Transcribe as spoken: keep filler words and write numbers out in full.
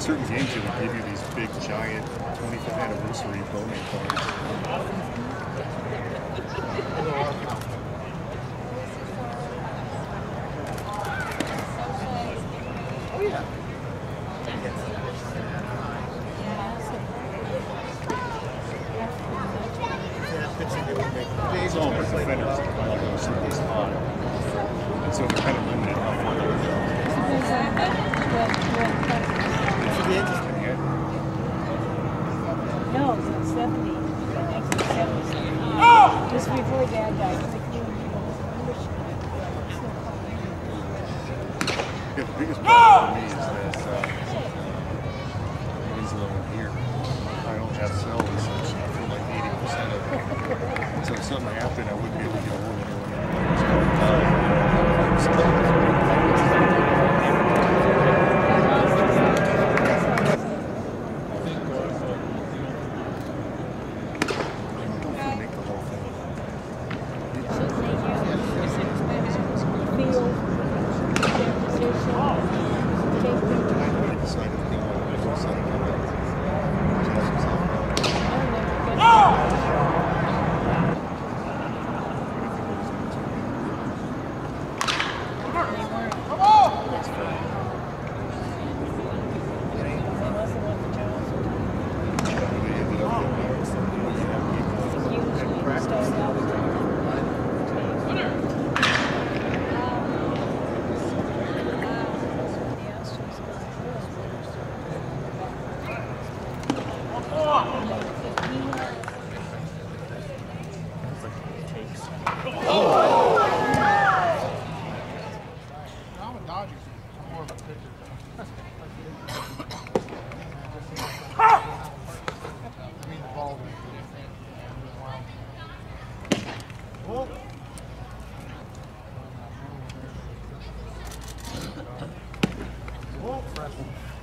certain games they would give you these big, giant twenty-fifth anniversary bowling cards. Oh yeah. It's all the defenders that want to go super high. And so they're kind of limited how far they can go. No, it's not seventy. nineteen seventy. Oh! Just before Dad died. Yeah, the biggest problem for me is that uh, Winslow here, I don't have cells for like eighty percent of it. So if something happened, I wouldn't be able to get a hold of anyone. Well,